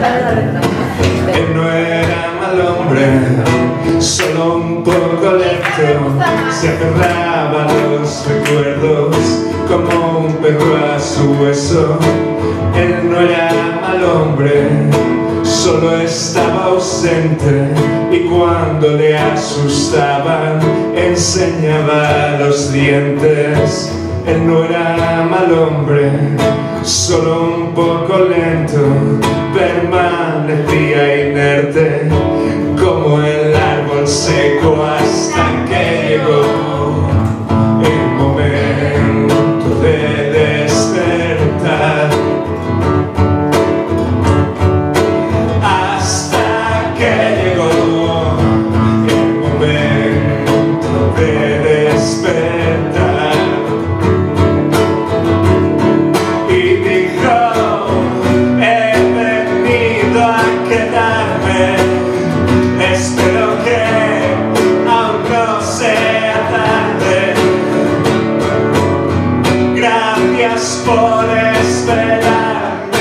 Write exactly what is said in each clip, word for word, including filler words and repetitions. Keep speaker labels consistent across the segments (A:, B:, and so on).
A: Él no era mal hombre, solo un poco lento. Se aferraba a los recuerdos como un perro a su hueso. Él no era mal hombre, solo estaba ausente, y cuando le asustaban enseñaba los dientes. Él no era mal hombre, solo un poco lento, permanecía inerte como el árbol seco hasta que llegó el momento de despertar. Hasta que llegó el momento de despertar. Espero que aún no sea tarde. Gracias por esperarme.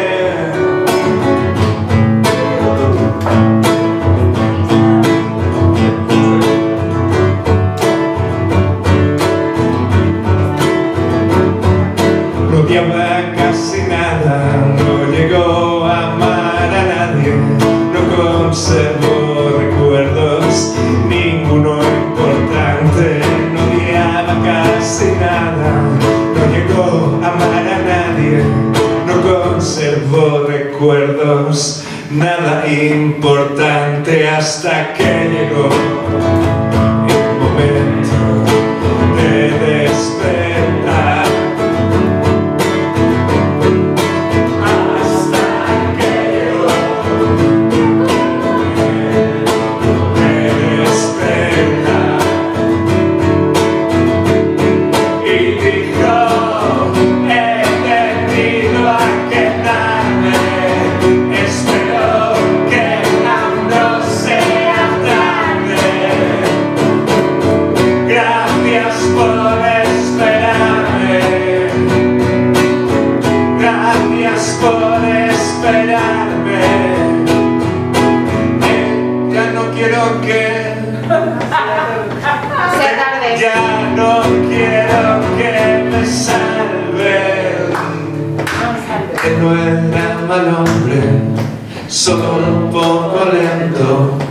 A: No odiaba casi nada, no llegó a amar a nadie, no conservó recuerdos, ninguno importante, no odiaba casi nada, no llegó a amar a nadie, no conservó recuerdos, nada importante, hasta que llegó el momento de despertar. Por esperarme, eh, ya no quiero que
B: sea tarde.
A: Ya no quiero que me salven. Que no era mal hombre, solo un poco lento.